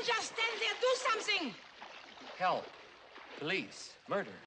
just stand there. Do something. Help. Police. Murder.